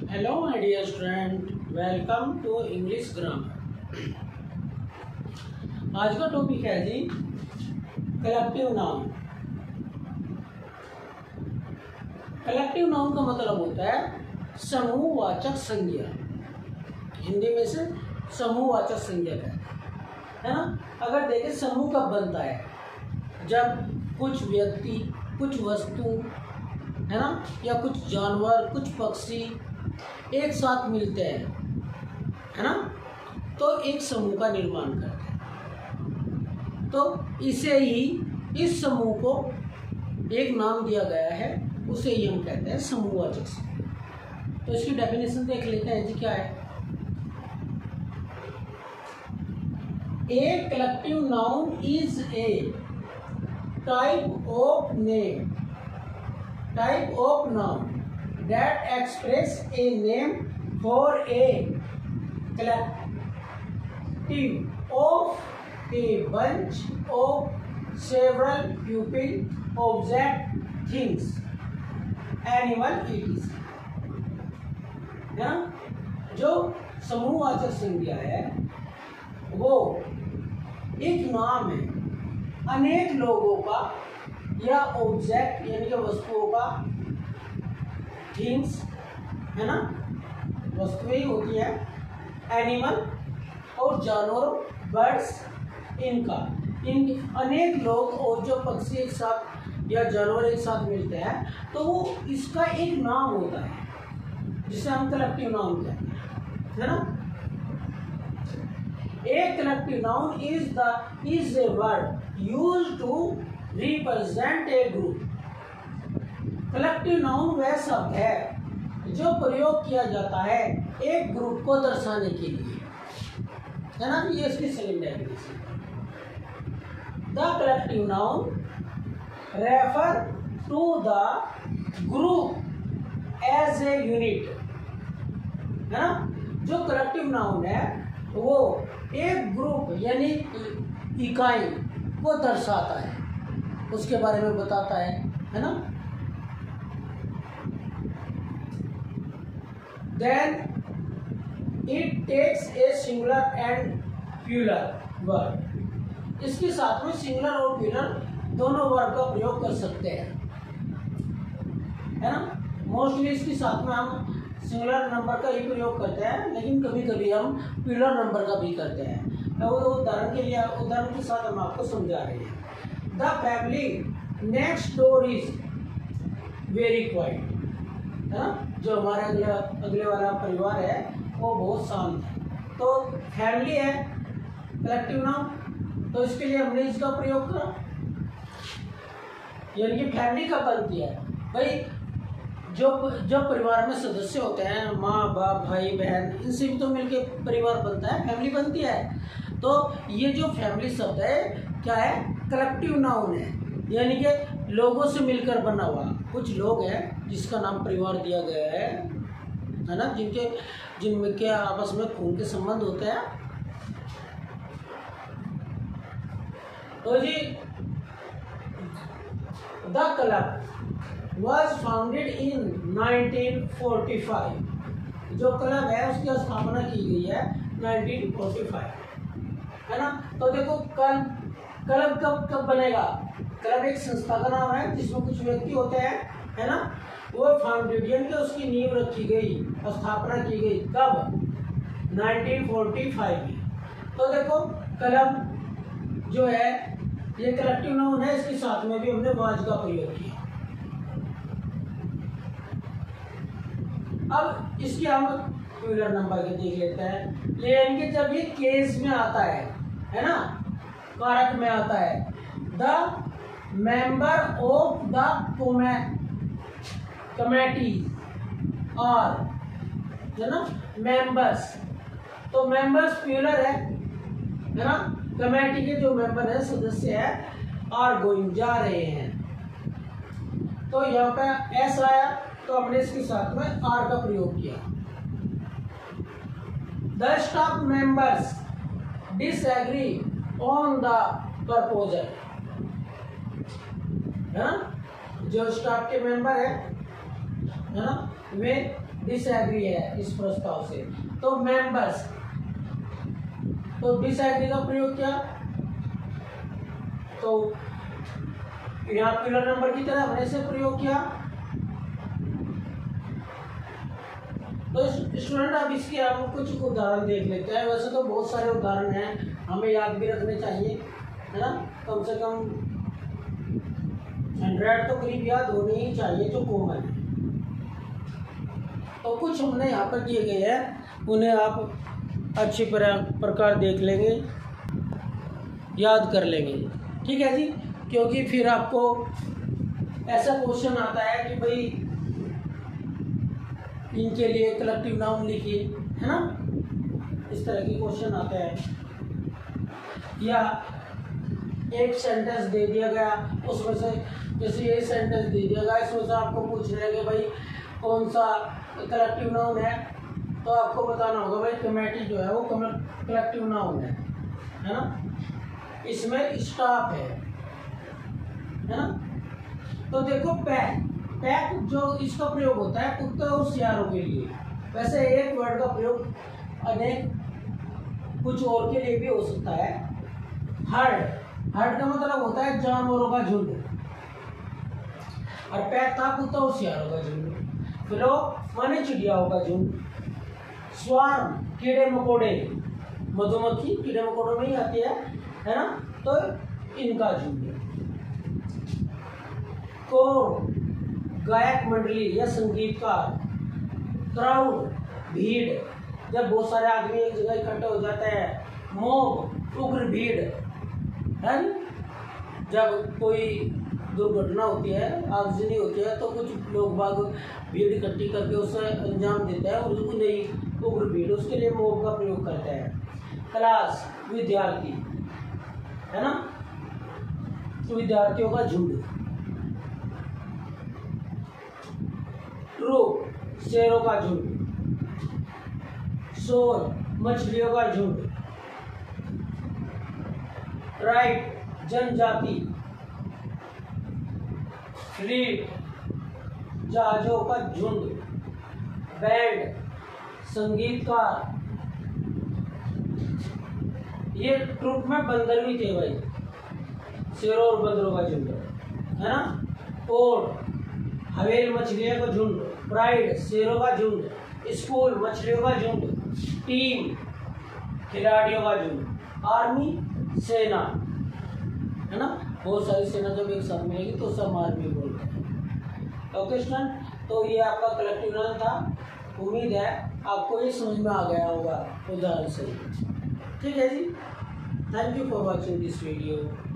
Hello my dear student, welcome to English grammar. आज का topic है जी कलेक्टिव नाउन। कलेक्टिव नाउन का मतलब होता है समूहवाचक संज्ञा। हिंदी में से समूहवाचक संज्ञा है ना। अगर देखें समूह कब बनता है, जब कुछ व्यक्ति, कुछ वस्तु है ना, या कुछ जानवर, कुछ पक्षी एक साथ मिलते हैं, है ना, तो एक समूह का निर्माण करते हैं। तो इसे ही, इस समूह को एक नाम दिया गया है, उसे ही हम कहते हैं समूहवाचक संज्ञा। तो इसकी डेफिनेशन देख लेते हैं जी, क्या है। A collective noun is a type of name, type of noun that express a name for a collective of a bunch of several people, object, things, animal, etc. है ना। जो समूहवाचक संज्ञा है वो एक नाम है अनेक लोगों का या ऑब्जेक्ट यानी कि वस्तुओं का, थिंग्स है ना, वस्तुएं होती है, एनिमल और जानवर, बर्ड्स, इन अनेक लोग और जो पक्षी एक साथ या जानवर एक साथ मिलते हैं, तो वो इसका एक नाम होता है जिसे हम कलेक्टिव नाउन कहते हैं, है ना। A collective noun is a word used to represent a group. Collective noun वह शब्द है जो प्रयोग किया जाता है एक ग्रुप को दर्शाने के लिए, है ना। ये इसकी second definition. The collective noun refer to the group as a unit, है ना। जो कलेक्टिव नाउन है वो एक ग्रुप यानी इकाई को दर्शाता है, उसके बारे में बताता है ना। Then it takes a singular and plural word। इसके साथ में सिंगुलर और प्लूरल दोनों वर्ड का प्रयोग कर सकते हैं, है ना। मोस्टली इसके साथ में हम सिंगुलर नंबर का ही प्रयोग करते हैं, लेकिन कभी कभी हम प्लूरल नंबर का भी करते हैं। वो उदाहरण के लिए, उदाहरण के साथ हम आपको समझा रहे हैं। The family next door is very quite, है ना। जो हमारे अगले वाला परिवार है वो बहुत शांत है, तो फैमिली है कलेक्टिव नाउन, तो इसके लिए हमने इसका प्रयोग करा। यानी कि फैमिली कब बनती है भाई, जो परिवार में सदस्य होते हैं, माँ बाप, भाई बहन, इनसे भी तो मिलके परिवार बनता है, फैमिली बनती है। तो ये जो फैमिली शब्द है क्या है, कलेक्टिव नाउन है, यानी कि लोगों से मिलकर बना हुआ। कुछ लोग हैं जिसका नाम परिवार दिया गया है ना, जिनमें के आपस में खून के संबंध होते हैं। तो जी the club was founded in 1945। जो क्लब है उसकी स्थापना की गई है 1945, है ना। तो देखो क्लब कब बनेगा। क्लब एक संस्था का नाम है जिसमें कुछ व्यक्ति होते हैं, है ना। वो फाउंडेड यानी कि उसकी नींव रखी गई, स्थापना की गई कब, 1945 में। तो देखो क्लब जो है ये कलेक्टिव नाउन है, इसके साथ में भी हमने वाज का प्रयोग किया। अब इसके हम प्लूरल नंबर के देख लेते हैं। यानी कि जब ये केस में आता है ना, कारक में आता है, the member of the committee और, है ना, मेंबर्स, तो मेंबर्स प्लूरल है ना। कमेटी के जो मेंबर है, सदस्य है, आर गोइंग, जा रहे हैं। तो यहाँ पे एस आया तो हमने इसके साथ में आर का प्रयोग किया। The staff members disagree on the proposal, है ना। जो स्टाफ के मेंबर है ना, वे डिसएग्री है इस प्रस्ताव से। तो मेंबर्स, तो डिसएग्री का प्रयोग किया, तो यहाँ पिलर नंबर की तरह हमने से प्रयोग किया। तो स्टूडेंट अब इसके हम कुछ उदाहरण देख लेते हैं। वैसे तो बहुत सारे उदाहरण हैं, हमें याद भी रखने चाहिए, है ना। कम से कम 100 तो करीब याद होने ही चाहिए जो कॉमन है। तो कुछ हमने यहाँ पर दिए गए हैं, उन्हें आप अच्छी प्रकार देख लेंगे, याद कर लेंगे, ठीक है जी। क्योंकि फिर आपको ऐसा क्वेश्चन आता है कि भाई इनके लिए कलेक्टिव नाउन लिखिए, है ना, इस तरह के क्वेश्चन आते हैं। या एक सेंटेंस दे दिया गया, उसमें से जैसे ये सेंटेंस दे दिया गया, इसमें से आपको पूछ रहे हैं कि भाई कौन सा कलेक्टिव नाउन है, तो आपको बताना होगा भाई कमेटी जो है वो कलेक्टिव नाउन है ना। इसमें स्टाफ है ना। तो देखो पैक, पैक जो इसका प्रयोग होता है कुत्ते और सियारों के लिए। वैसे एक वर्ड का प्रयोग अनेक कुछ और के लिए भी हो सकता है। हर्ड, हर्ड का मतलब होता है जानवरों का झुंड, और पैक था कुत्ता और सियारों का झुंड। फ्लॉक माने चिड़ियाओं का झुंड। स्वार्म कीड़े मकोड़े, मधुमक्खी कीड़े मकोड़ों में ही आती है ना, तो इनका झुंड। कोर गायक मंडली या संगीतकार। क्राउड भीड़, जब बहुत सारे आदमी एक जगह इकट्ठे हो जाते हैं। मॉब उग्र भीड़ है, जब कोई दुर्घटना होती है, आगजनी होती है, तो कुछ लोग बाग भीड़ इकट्ठी करके उसे अंजाम देते हैं और उन्हें उग्र भीड़, उसके लिए मॉब का प्रयोग करते हैं। क्लास विद्यार्थी है ना, तो विद्यार्थियों का झुंड। ट्रूप शेरों का झुंड। शोर मछलियों का झुंड। ट्राइब जनजाति। फ्लीट जहाजों का झुंड। बैंड संगीतकार। ये ट्रूप में बंदर भी थे भाई, शेरों और बंदरों का झुंड है ना। पोर्ट हवेल मछलियों का झुंड। प्राइड शेरों का झुंड। स्कूल मछलियों का झुंड। टीम खिलाड़ियों का झुंड। आर्मी सेना है ना, बहुत सारी सेना जब एक साथ मिलेगी तो सब आर्मी बोलते हैं। ओके स्टूडेंट, तो ये आपका कलेक्टिव नाउन था। उम्मीद है आपको ये समझ में आ गया होगा उदाहरण से, ठीक है जी। Thank you for watching this video.